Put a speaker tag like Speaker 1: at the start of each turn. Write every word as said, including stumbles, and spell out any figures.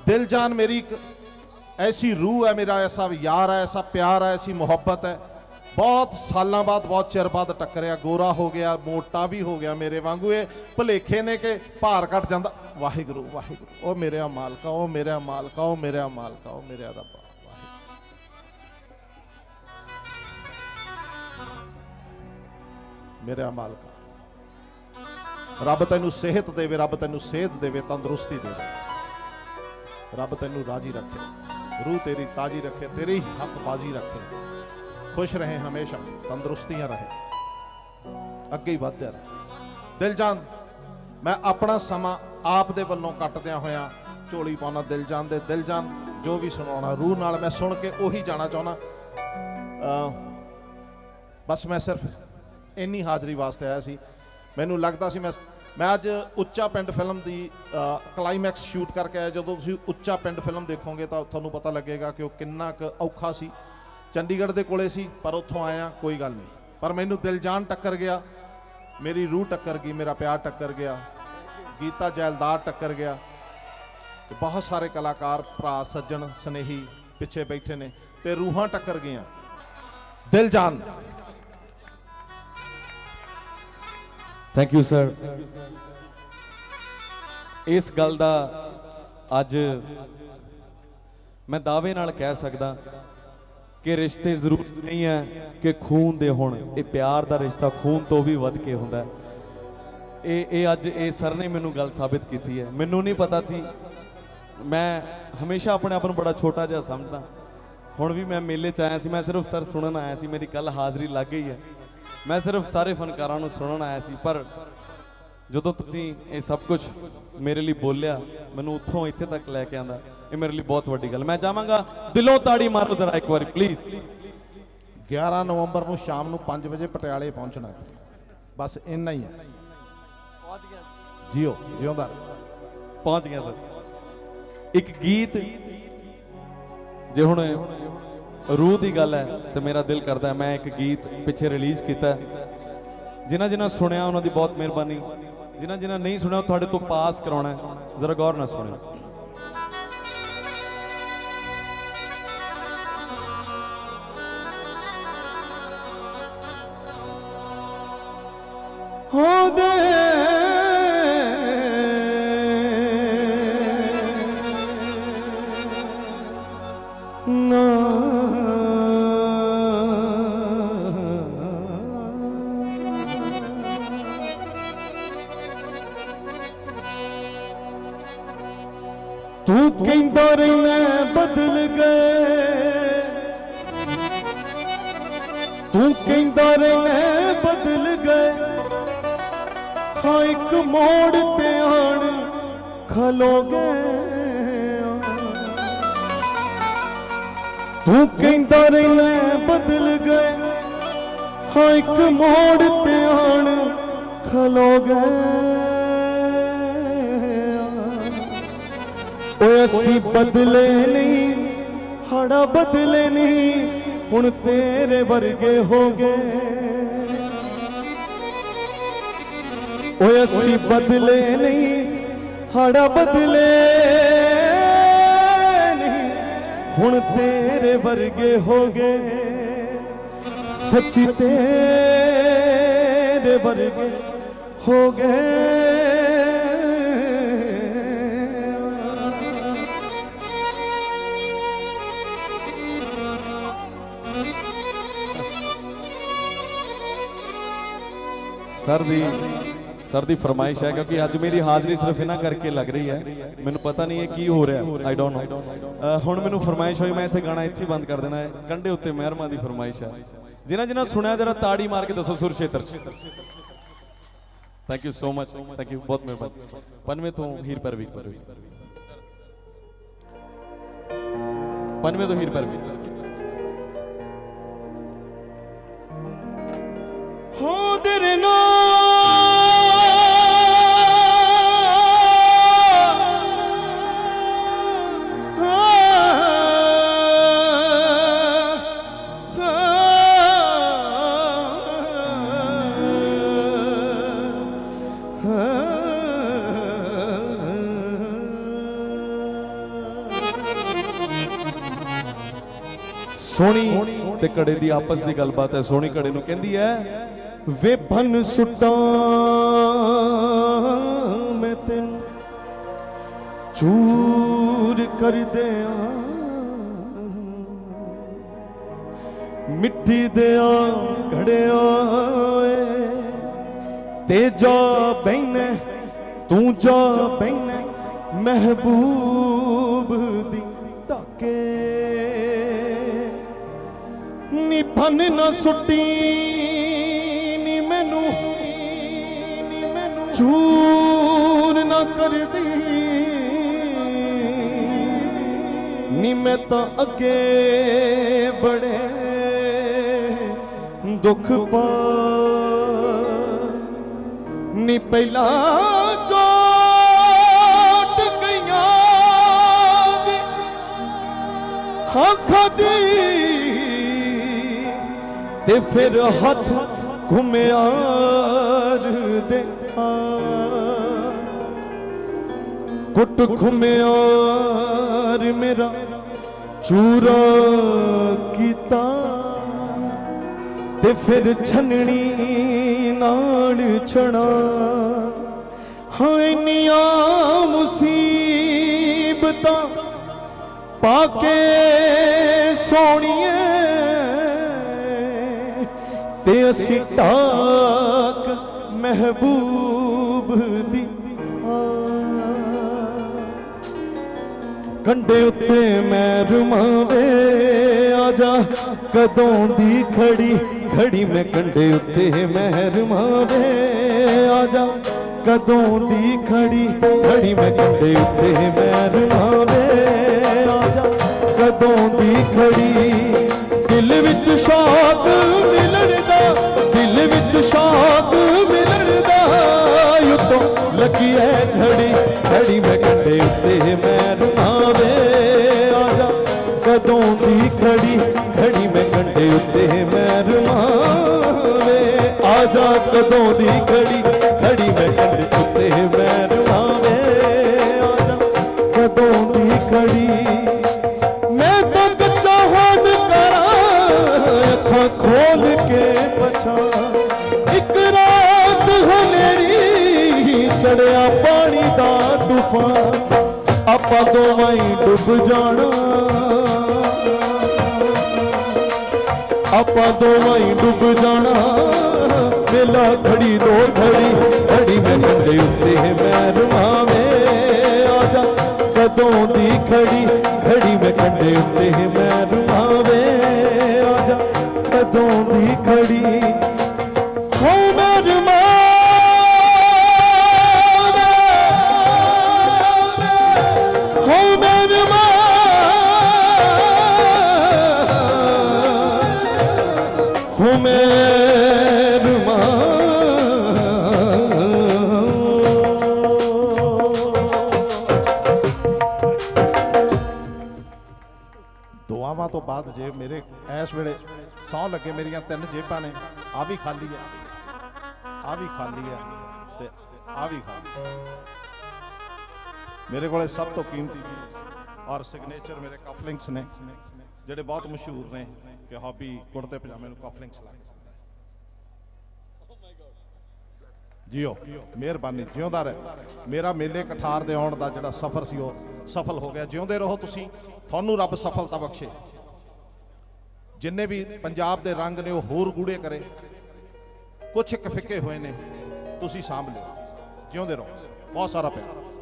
Speaker 1: दिल जान मेरी एक ऐसी रूह है, मेरा ऐसा यार है, ऐसा प्यार है, ऐसी मोहब्बत है। बहुत सालों बाद, बहुत चिर बाद टक्करिया, गोरा हो गया, मोटा भी हो गया मेरे वांगू। ये भुलेखे ने कि भार घट जाता। वाहिगुरू वाहिगुरू, ओ मेरे मालका, ओ मेरे मालका, ओ मेरे मालका, ओ मेरे रब्बा। मेरे मालका, रब तैनू सेहत देवे, रब तैनू सेहत देवे, तंदुरुस्ती देवे, रब तैनू राजी रखे, रूह तेरी ताजी रखे, तेरी हक बाजी रखे, खुश रहे हमेशा, तंदुरुस्तियां रहे, अगे ही वधदे रहे। दिल जान मैं अपना समा आप दे वल्लों कटदियां होया झोली पाउणा। दिल जान दे दिल जान जो भी सुनाउणा रूह नाल मैं सुन के उही जाना चाहुंदा। बस मैं सिर्फ इन्नी हाज़री वास्ते आया सी। मैनू लगता सी मैं मैं अज उच्चा पिंड फिल्म की क्लाइमैक्स शूट करके आया। जो तुसीं उच्चा पिंड फिल्म देखोगे तो तुहानूं पता लगेगा कि वह किन्ना क औखा सी। चंडीगढ़ के कोले सी पर उत्थों आया, कोई गल नहीं, पर मैनू दिल जान टक्कर गया, मेरी रूह टक्कर गई, मेरा प्यार टक्कर गया, गीता जैलदार टक्कर गया, तो बहुत सारे कलाकार भरा सज्जन स्नेही पिछे बैठे ने, ते रूहां टक्कर गई। दिल जान
Speaker 2: थैंक यू सर। इस गल दा अज मैं दावे नाल कह सकदा कि रिश्ते जरूर नहीं है कि खून दे होण, ये प्यार दा रिश्ता खून तो भी वध के हुंदा है। ये ये अज ये सर ने मैनू गल साबित की है। मैनू नहीं पता सी, मैं हमेशा अपने आप को बड़ा छोटा जिहा समझदा। हुण भी मैं मेले च आया सी, मैं सिर्फ सर सुनन आया सी, मेरी कल हाज़री लग गई है। मैं सिर्फ सारे फनकारां नूं सुनन आया सी, पर जदों तुसीं ये सब कुछ मेरे लिए बोलिया, मैनूं उत्थों इत्थे तक लैके आंदा, ये मेरे लिए बहुत वड्डी गल। मैं चाहांगा दिलों ताड़ी मारो जरा एक बार प्लीज।
Speaker 1: ग्यारह नवंबर को शाम को पाँच बजे पटियाले पहुंचना, बस इन्ना ही है। जियो जियोंदा
Speaker 2: पहुंच गया सर। एक गीत जे हुण रूह की गल है तो मेरा दिल करता है, मैं एक गीत पिछे रिलीज़ किया, जिन्हां जिन्हां सुनिया उन्होंने बहुत मेहरबानी, जिन्हां जिन्हां नहीं सुनिया तुहाडे तो पास कराउणा है, जरा गौर नाल सुनियो। हो दे ना तू कहंदा रहना बदल गए, तू कहंदा रहना बदल गए, हाँ एक मोड़ ते आण खलो गए। तू कहंदा रहना बदल गए, हाँ एक मोड़ ते आण खलो गए। ओए असी बदले नहीं, हड़ा बदले नहीं, हुण तेरे वर्गे हो गए। ओए असी बदले नहीं, हड़ा बदले नहीं, हुण तेरे वर्गे हो गए। सच्ची तेरे वर्गे हो गए। सर दी सर दी फरमाइश है, क्योंकि अज मेरी हाज़री सिर्फ इन्हां करके लग रही है, मैनू पता नहीं है की हो रहा है, आई डोंट नो। हुण मैनू फरमाइश हुई, मैं इत्थे गाना इत्थे बंद कर देना है। कंढे उत्ते मेहरमा दी फरमाइश है, जिन्हां जिन्हां सुनिया जरा ताड़ी मार के दसो सुरक्षेत्र। Thank you so much, thank you, बहुत मेहरबानी। पनवे तो हीर परवी, पनवे तो हीर परवी हो तेरे नो सोहनी ते कड़े दी आपस दी गलबात है। सोहनी कड़े नूं कहंदी है वे बन सुट्टा मैं तेन चूर कर दिया मिट्टी दिया घड़िया ते जा बहने तू जा बहने महबूब दी टाके नी भन ना सुट्टी नी मैनू नी मैनू चूर ना कर दी नी मैं तो अगे बड़े दुख पा नी पहला चोट गईया आँखां दी ते फिर हाथ घुमियार दे कुट घुमियार मेरा चूरा कीता ते फिर छननी नाल छड़ा हाँ इन्निया मुसीबतां पाके सोनिए ते असी टाक महबूब दी कंडे उत्ते मैं रुमावे आजा कदों दी खड़ी खड़ी मैं कंडे उत्ते मैं रुमावे आजा कदों दी खड़ी खड़ी मैं कंडे उत्ते मैं रुमावे आजा कदों दी खड़ी दिल विच शौक मिलन दा दिल विच शौक मिलन दा युद्धों लगी है झड़ी झड़ी मैं कंडे उत्ते मैं रुमावे आजा कदों दी खड़ी खड़ी मैं कंडे उत्ते मैं रुमावे आजा कदों दी खड़ी खड़ी मैं कंडे उत्ते मैं रुमावे आजा कदों दी खड़ी मैं तो कच्चा होन करा अखां खोल के पछा एक रात हनेरी चढ़िया पानी दा तूफान आपां दोवां ही डुब जाना आपां दोवां ही डुब जाना वेला खड़ी दो खड़ी खड़ी मैं कंडे उत्ते मैं रुमावे आजा कदों दी खड़ी खड़ी मैं कंडे उत्ते मैं रुमावे आजा कदों दी खड़ी हो मैं रुमावे हो मैं रुमावे हो मैं
Speaker 1: दुआवां तो बाद जे मेरे इस वेले सौ लगे मेरिया तीन जेबां ने आ भी खाली है आ भी खाली है ते आ भी खाली मेरे को सब तो कीमती चीज और सिग्नेचर मेरे कफलिंग्स ने जेडे बहुत मशहूर ने कि हॉबी कुर्ते पजामे नूं कफलिंग्स ला के जियो मेहरबानी जिउंदा रहे मेरा मेले कठार दे आउण दा जिहड़ा सफर सी वो सफल हो गया जिउंदे रहो तुसीं थानू रब सफलता बख्शे जिन्ने भी पंजाब दे रंग ने वो होर गूढ़े करे कुछ एक फिके हुए ने तुसीं सांभ लिओ जिउंदे रहो बहुत सारा प्यार।